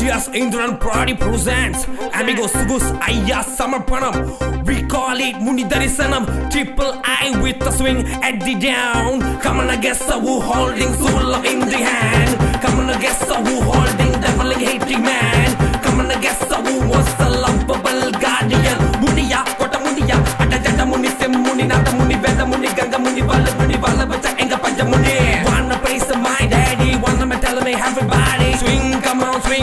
Yes, Indran Pradi presents Amigos Sugus Ayya Samarpanam. We call it Muni Darisanam. Triple I with a swing at the down. Come on, guess who holding Zula in the hand. Come on, guess who holding deviling hating man. Come on, guess who was the lovable guardian. Muniya, Kota Muniya, Atajata Muni, Sim Muni, Nata Muni, Veda Muni, Ganga Muni, Vala Bacha, Enga Panja Muni. Wanna praise my daddy, wanna tell me everybody. Swing, come on, swing.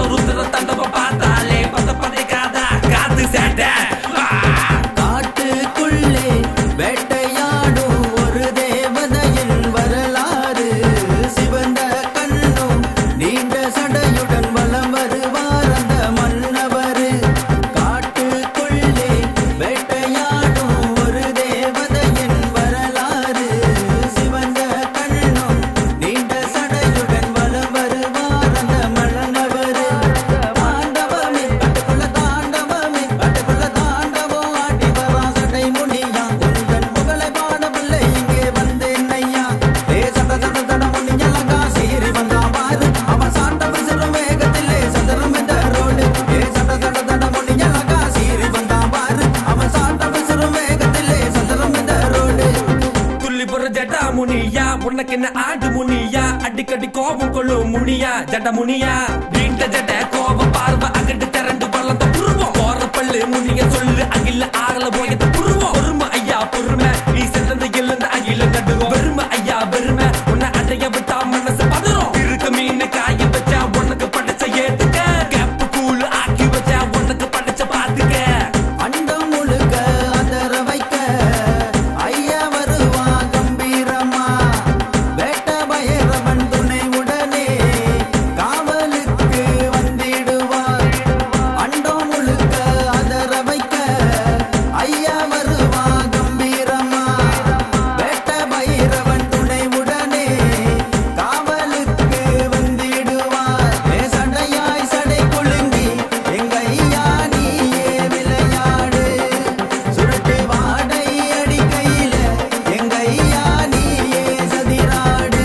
காட்டுக்குள்ளே வேட்டையாடும் ஒரு தேவதையின் வரலாறு. சிவந்த கண்ணும் நீண்ட சடையுடன் வலம் வருவார் அந்த மன்னவர். காட்டுக்குள்ளே வேட்டையாடும் ஒரு தேவதையின் வரலாறு. சிவந்த கண்ணும் நீண்ட சடையுடன் வலம் வருவார் அந்த மன்னவர். தாண்டவமே கட்டுக்குள்ள தாண்டவமே கட்டுக்குள்ள தாண்டவம் ஆடி வரா சடை முனியா. உந்தன் புகழை பாடவில்லை இங்கே வந்தேன் ஐயா. சட சட சட முனியலகா சீறி வந்தான் பாரு. அவன் சாண்டவன் சிறு வேகத்திலே சதுரம் இந்த ரோடு. சட சட சட முனியலகா சீறி வந்தான் பாரு. அவன் சாண்டவன் சிறு வேகத்திலே சதுரம் இந்த ரோடு. துள்ளிபுற ஜடா முனியா, உனக்கு என்ன ஆடு முனியா. அடிக்கடி கோபம் கொள்ளும் முனியா, ஜட முனியா. வீண்ட ஜட கோபம் பார்வை அகட்டு திரண்டு வளர்ந்த புருவம். போற பல்லு முனிய சொல்லு அகில ஆகல போயத புருவம். பொறுமை ஐயா பொறுமை, நீ செல்றது எழுந்த அகில நடுவோம். பெருமை ஐயா பெருமை, உன்னை அடைய விட்டா மனசு பதறும். இருக்கு மீன் காய வச்சா உனக்கு படைச்ச ஏத்துக்க. கேப்பு கூழ் ஆக்கி வச்சா உனக்கு படைச்ச பாத்துக்க. அண்டம் முழுக்க அதர வைக்க ஐயா வருவா கம்பீரமா. வேட்ட பைரவன் துணை உடனே காவலுக்கு வந்திடுவார். அண்டம் முழுக்க அதர வைக்க ஐயா வருவா கம்பீரமா. வேட்ட பைரவன் துணை உடனே காவலுக்கு வந்திடுவார். சடையாய் சடை குலுங்கி எங்க ஐயா நீயே விளையாடு. சுருட்டு வாடை அடிக்கையில எங்க ஐயா நீயே சதிராடு.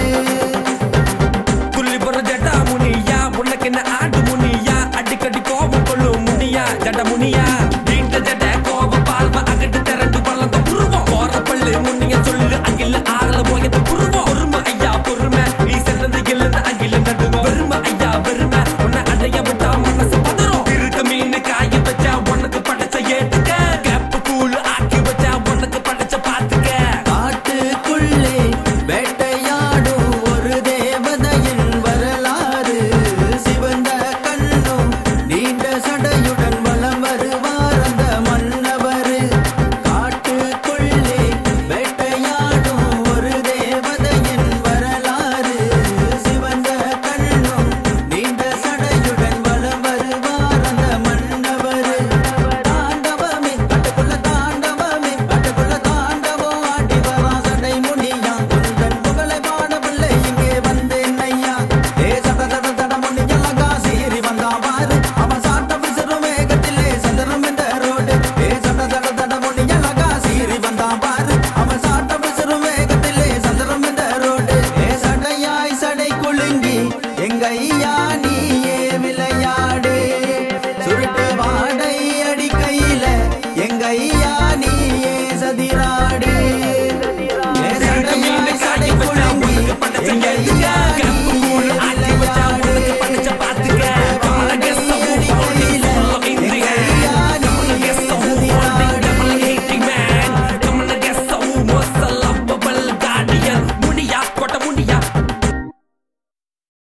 துள்ளிபுற ஜடா முனியா, உனக்கு என்ன ஆடு முனியா. அடிக்கடி கோபம் கொள்ளும் முனியா, ஜட முனியா. வீண்ட ஜட கோபம் பார்வை அகட்டு திரண்டு வளர்ந்த புருவம். போற பல்லு முனிய சொல்லு அகில ஆகல போயது புருவம். பொறுமை ஐயா பொறுமை, நீ செல்றது எழுந்த அகில நடுவோம். பெருமை ஐயா பெருமை, உன்னை அடைய விட்டா மனசு பதறும். இருக்க மீன் காய வச்சா உனக்கு படைச்ச ஏத்துக்க. கேப்பு கூழ் ஆக்கி வச்சா உனக்கு படைச்ச பாத்துக்க. காட்டுக்குள்ளே வேட்டையாடும் ஒரு தேவதையின் வரலாறு. சிவந்த கண்ணும் நீண்ட சடையுடன் வலம் வருவார் அந்த மன்னவர். காட்டுக்குள்ளே வேட்டையாடும் ஒரு தேவதையின் வரலாறு. சிவந்த கண்ணும் நீண்ட சடையுடன் வலம் வருவார் அந்த மன்னவர். தாண்டவமே கட்டுக்குள்ள தாண்டவமே கட்டுக்குள்ள தாண்டவம் ஆடி வரா சடை முனியா. உந்தன் புகழை பாடவில்லை இங்கே வந்தேன் ஐயா. சட சட சட முனியலகா சீறி வந்தான் பாரு. அவன் சாட்டவன் சிறு வேகத்திலே சதுரம் இந்த ரோடு. சட சட சட முனியலகா சீறி வந்தான் பாரு. அவன் சாட்டவன் சிறு வேகத்திலே சதுரம் இந்த ரோடு. சடையாய் சடை குலுங்கி எங்க ஐயா